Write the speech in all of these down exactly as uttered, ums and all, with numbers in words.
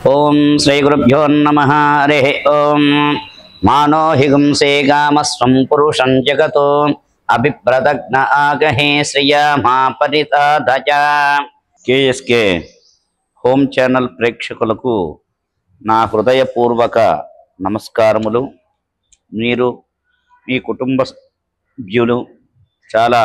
ओम श्री गुरुभ्यो नमः। हरे ओम मानो हिगुंसे कामस्वं पुरुषं जगतो अभिप्रदग्न आगहे श्रिया महापरिताधज। केएसके होम चैनल प्रेक्षकुలకు నా హృదయపూర్వక నమస్కారములు। మీరు మీ కుటుంబ సభ్యులు చాలా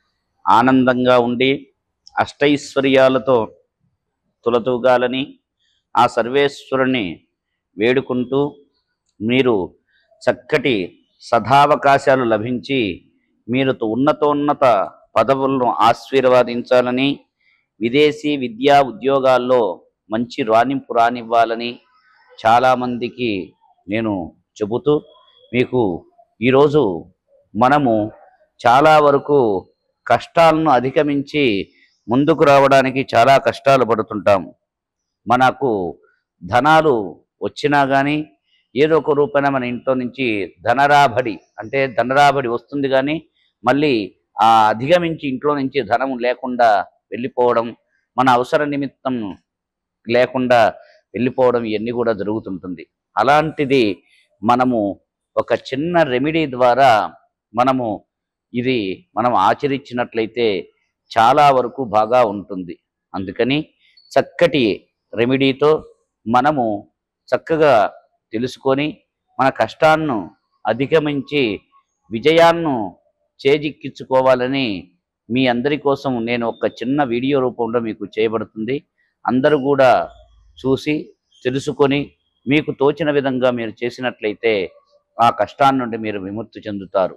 ఆనందంగా ఉండి అష్టైశ్వర్యాలతో తులతూగాలని ఆ సర్వేశ్వరుని వేడుకుంటూ మీరు చక్కటి సదావకాశాలు లభించి మీరు ఉన్నతోన్నత పదవులను ఆశీర్వదించాలని, విదేశీ విద్యా ఉద్యోగాల్లో మంచి రాణింపు రానివ్వాలని చాలామందికి నేను చెబుతూ, మీకు ఈరోజు మనము చాలా వరకు కష్టాలను అధిగమించి ముందుకు రావడానికి చాలా కష్టాలు పడుతుంటాము। మనకు ధనాలు వచ్చినా కానీ ఏదో ఒక రూపాన మన ఇంట్లో నుంచి ధనరాబడి అంటే ధనరాబడి వస్తుంది, కానీ మళ్ళీ ఆ అధిగమించి ఇంట్లో నుంచి ధనం లేకుండా వెళ్ళిపోవడం, మన అవసర నిమిత్తం లేకుండా వెళ్ళిపోవడం ఇవన్నీ కూడా జరుగుతుంటుంది। అలాంటిది మనము ఒక చిన్న రెమెడీ ద్వారా మనము ఇది మనం ఆచరించినట్లయితే చాలా వరకు బాగా ఉంటుంది। అందుకని చక్కటి రెమెడీతో మనము చక్కగా తెలుసుకొని మన కష్టాలను అధిగమించి విజయాన్ని చేజిక్కించుకోవాలని మీ అందరి కోసం నేను ఒక చిన్న వీడియో రూపంలో మీకు చేయబడుతుంది। అందరూ కూడా చూసి తెలుసుకొని మీకు తోచిన విధంగా మీరు చేసినట్లయితే ఆ కష్టాన్ని నుండి మీరు విముక్తి చెందుతారు।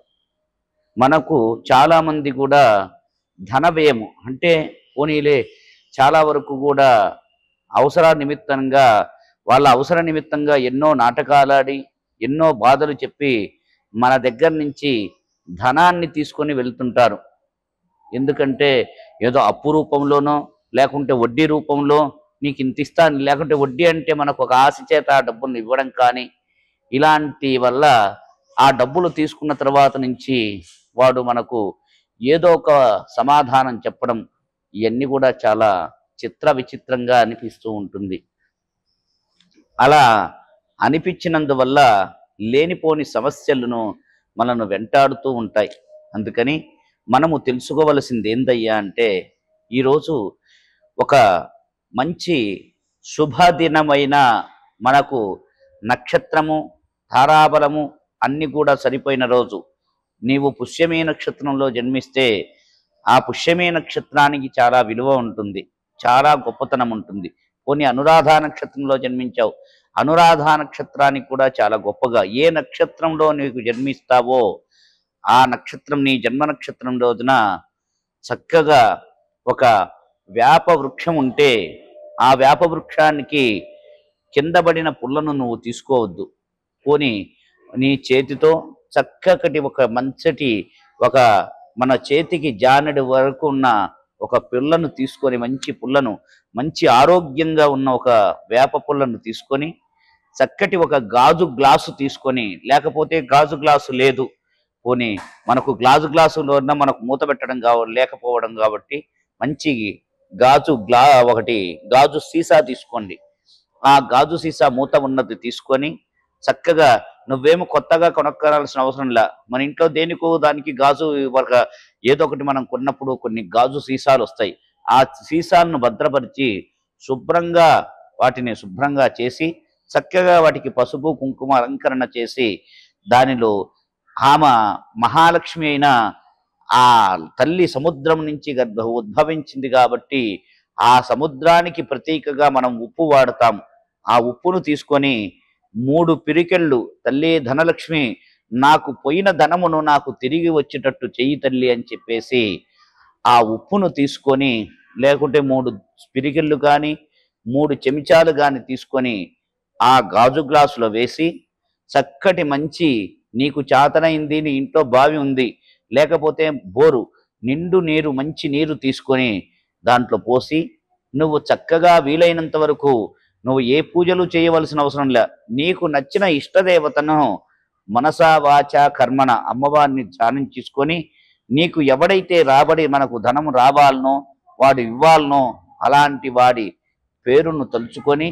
మనకు చాలామంది కూడా ధన వ్యయము అంటే పోనీలే చాలా వరకు కూడా అవసర నిమిత్తంగా వాళ్ళ అవసర నిమిత్తంగా ఎన్నో నాటకాలాడి ఎన్నో బాధలు చెప్పి మన దగ్గర నుంచి ధనాన్ని తీసుకొని వెళ్తుంటారు। ఎందుకంటే ఏదో అప్పు రూపంలోనో లేకుంటే వడ్డీ రూపంలో నీకు ఇంత ఇస్తాను, లేకుంటే వడ్డీ అంటే మనకు ఒక ఆశ చేత ఆ డబ్బులు ఇవ్వడం కానీ ఇలాంటి వల్ల ఆ డబ్బులు తీసుకున్న తర్వాత నుంచి వాడు మనకు ఏదో ఒక సమాధానం చెప్పడం ఇవన్నీ కూడా చాలా చిత్ర విచిత్రంగా అనిపిస్తూ ఉంటుంది। అలా అనిపించినందువల్ల లేనిపోని సమస్యలను మనను వెంటాడుతూ ఉంటాయి। అందుకని మనము తెలుసుకోవలసింది ఏందయ్యా అంటే, ఈరోజు ఒక మంచి శుభదినమైన మనకు నక్షత్రము తారాబలము అన్నీ కూడా సరిపోయిన రోజు। నీవు పుష్యమి నక్షత్రంలో జన్మిస్తే ఆ పుష్యమి నక్షత్రానికి చాలా విలువ ఉంటుంది, చాలా గొప్పతనం ఉంటుంది। కొన్ని అనురాధ నక్షత్రంలో జన్మించావు, అనురాధ నక్షత్రానికి కూడా చాలా గొప్పగా, ఏ నక్షత్రంలో నీకు జన్మిస్తావో ఆ నక్షత్రం నీ జన్మ నక్షత్రం రోజున చక్కగా ఒక వేప వృక్షం ఉంటే ఆ వేప వృక్షానికి కిందబడిన పుల్లను నువ్వు తీసుకోవద్దు, పోని నీ చేతితో చక్కటి ఒక మంచటి ఒక మన చేతికి జానడి వరకు ఉన్న ఒక పుల్లను తీసుకొని, మంచి పుల్లను మంచి ఆరోగ్యంగా ఉన్న ఒక వేప పుల్లను తీసుకొని చక్కటి ఒక గాజు గ్లాసు తీసుకొని, లేకపోతే గాజు గ్లాసు లేదు పోనీ మనకు గాజు గ్లాసులో మనకు మూత పెట్టడం కావ లేకపోవడం కాబట్టి మంచి గాజు గ్లా ఒకటి గాజు సీసా తీసుకోండి। ఆ గాజు సీసా మూత ఉన్నది తీసుకొని చక్కగా నువ్వేమో కొత్తగా కొనుక్కోవాల్సిన అవసరం లే, మన ఇంట్లో దేనికో దానికి గాజు వరకు ఏదో ఒకటి మనం కొన్నప్పుడు కొన్ని గాజు సీసాలు వస్తాయి, ఆ సీసాలను భద్రపరిచి శుభ్రంగా వాటిని శుభ్రంగా చేసి చక్కగా వాటికి పసుపు కుంకుమ అలంకరణ చేసి దానిలో ఆమె మహాలక్ష్మి అయిన ఆ తల్లి సముద్రం నుంచి ఉద్భవించింది కాబట్టి ఆ సముద్రానికి ప్రతీకగా మనం ఉప్పు వాడతాం। ఆ ఉప్పును తీసుకొని మూడు పిరికెళ్ళు తల్లి ధనలక్ష్మి నాకు పోయిన ధనమును నాకు తిరిగి వచ్చేటట్టు చెయ్యి తల్లి అని చెప్పేసి ఆ ఉప్పును తీసుకొని, లేకుంటే మూడు పిరికెళ్ళు కానీ మూడు చెంచాలు కానీ తీసుకొని ఆ గాజు గ్లాసులో వేసి చక్కటి మంచి నీకు చేతనైంది, నీ ఇంట్లో బావి ఉంది లేకపోతే బోరు నిండు నీరు మంచి నీరు తీసుకొని దాంట్లో పోసి నువ్వు చక్కగా వీలైనంత వరకు నువ్వు ఏ పూజలు చేయవలసిన అవసరం లే, నీకు నచ్చిన ఇష్టదేవతను మనసా వాచ కర్మణ అమ్మవారిని ధ్యానం చేసుకొని నీకు ఎవడైతే రాబడి మనకు ధనము రావాలనో వాడు ఇవ్వాలనో అలాంటి వాడి పేరును తలుచుకొని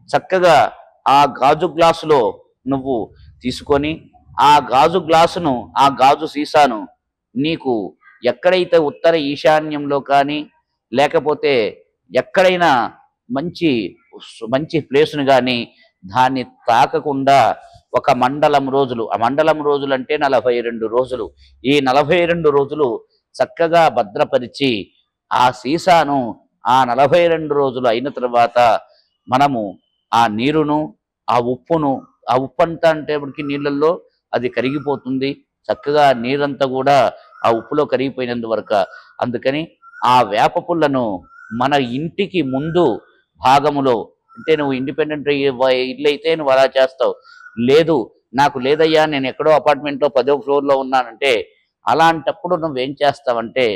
చక్కగా ఆ గాజు గ్లాసులో నువ్వు తీసుకొని ఆ గాజు గ్లాసును ఆ గాజు సీసాను నీకు ఎక్కడైతే ఉత్తర ఈశాన్యంలో కానీ లేకపోతే ఎక్కడైనా మంచి మంచి ప్లేస్ను కానీ దాన్ని తాకకుండా ఒక మండలం రోజులు, ఆ మండలం రోజులు అంటే నలభై రెండు రోజులు, ఈ నలభై రెండు రోజులు చక్కగా భద్రపరిచి ఆ సీసాను ఆ నలభై రెండు రోజులు అయిన తర్వాత మనము ఆ నీరును ఆ ఉప్పును ఆ ఉప్పు అంతా అంటేప్పటికి నీళ్ళల్లో అది కరిగిపోతుంది, చక్కగా నీరంతా కూడా ఆ ఉప్పులో కరిగిపోయినందువరకు. అందుకని ఆ వేప పుల్లను మన ఇంటికి ముందు భాగములో, అంటే నువ్వు ఇండిపెండెంట్ ఇల్లు అయితే నువ్వు అలా చేస్తావు, లేదు నాకు లేదయ్యా నేను ఎక్కడో అపార్ట్మెంట్లో పదో ఫ్లోర్లో ఉన్నానంటే అలాంటప్పుడు నువ్వేం చేస్తావంటే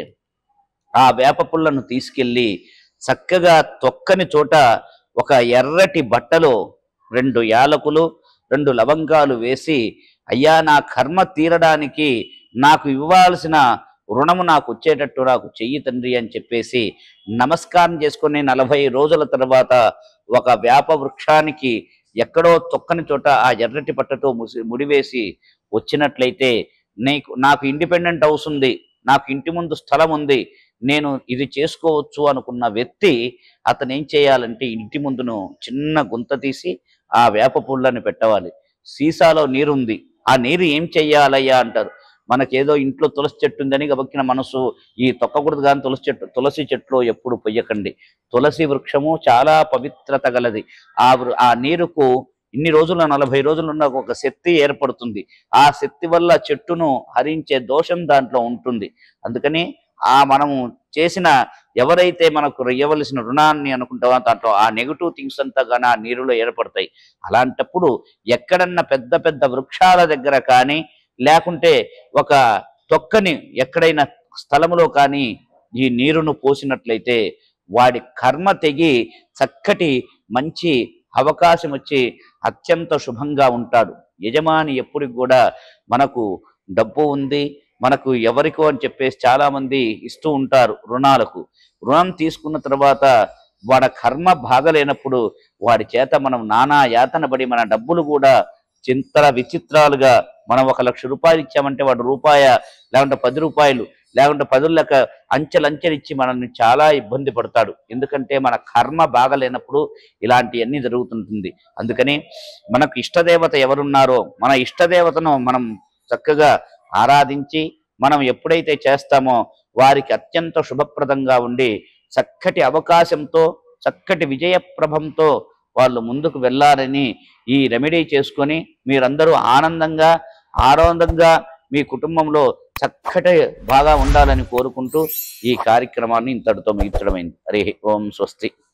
ఆ వేప పుల్లను తీసుకెళ్ళి చక్కగా తొక్కని చోట ఒక ఎర్రటి బట్టలో రెండు యాలకులు రెండు లవంగాలు వేసి, అయ్యా నా కర్మ తీరడానికి నాకు ఇవ్వాల్సిన రుణము నాకు వచ్చేటట్టు నాకు చెయ్యి తండ్రి అని చెప్పేసి నమస్కారం చేసుకుని నలభై రోజుల తర్వాత ఒక వేప వృక్షానికి ఎక్కడో తొక్కని చోట ఆ ఎర్రటి పట్టతో ముసి ముడివేసి వచ్చినట్లయితే నీకు నాకు ఇండిపెండెంట్ హౌస్ ఉంది, నాకు ఇంటి ముందు స్థలం ఉంది, నేను ఇది చేసుకోవచ్చు అనుకున్న వ్యక్తి అతను ఏం చేయాలంటే ఇంటి ముందును చిన్న గుంత తీసి ఆ వేప పుల్లని పెట్టవాలి. సీసాలో నీరుంది, ఆ నీరు ఏం చెయ్యాలయ్యా అంటారు. మనకేదో ఇంట్లో తులసి చెట్టు ఉందని గబక్కిన మనసు ఈ తొక్కకూడదు కానీ తులసి చెట్టు తులసి చెట్టులో ఎప్పుడు పొయ్యకండి. తులసి వృక్షము చాలా పవిత్రత గలది. ఆ ఆ నీరుకు ఇన్ని రోజుల నలభై రోజులు ఉన్న ఒక శక్తి ఏర్పడుతుంది. ఆ శక్తి వల్ల చెట్టును హరించే దోషం దాంట్లో ఉంటుంది. అందుకని ఆ మనము చేసిన ఎవరైతే మనకు ఇవ్వవలసిన రుణాన్ని అనుకుంటామో దాంట్లో ఆ నెగిటివ్ థింగ్స్ అంతా కానీ ఆ నీరులో ఏర్పడతాయి. అలాంటప్పుడు ఎక్కడన్నా పెద్ద పెద్ద వృక్షాల దగ్గర కానీ లేకుంటే ఒక తొక్కని ఎక్కడైనా స్థలములో కానీ ఈ నీరును పోసినట్లయితే వాడి కర్మ తెగి చక్కటి మంచి అవకాశం వచ్చి అత్యంత శుభంగా ఉంటాడు. యజమాని ఎప్పటికి కూడా మనకు డబ్బు ఉంది మనకు ఎవరికో అని చెప్పేసి చాలామంది ఇస్తూ ఉంటారు రుణాలకు. రుణం తీసుకున్న తర్వాత వాడి కర్మ బాగలేనప్పుడు వాడి చేత మనం నానా యాతన పడి మన డబ్బులు కూడా చింతల విచిత్రాలుగా మనం ఒక లక్ష రూపాయలు ఇచ్చామంటే వాడు రూపాయ లేకుంటే పది రూపాయలు లేకుంటే పదుల లెక్క అంచెలంచెలిచ్చి మనల్ని చాలా ఇబ్బంది పడతాడు. ఎందుకంటే మన కర్మ బాగలేనప్పుడు ఇలాంటివన్నీ జరుగుతుంటుంది. అందుకని మనకు ఇష్టదేవత ఎవరున్నారో మన ఇష్టదేవతను మనం చక్కగా ఆరాధించి మనం ఎప్పుడైతే చేస్తామో వారికి అత్యంత శుభప్రదంగా ఉండి చక్కటి అవకాశంతో చక్కటి విజయప్రభంతో వాళ్ళు ముందుకు వెళ్ళాలని ఈ రెమెడీ చేసుకొని మీరందరూ ఆనందంగా ఆనందంగా మీ కుటుంబంలో చక్కటి బాగా ఉండాలని కోరుకుంటూ ఈ కార్యక్రమాన్ని ఇంతటితో ముగించడమైంది. హరి ఓం స్వస్తి.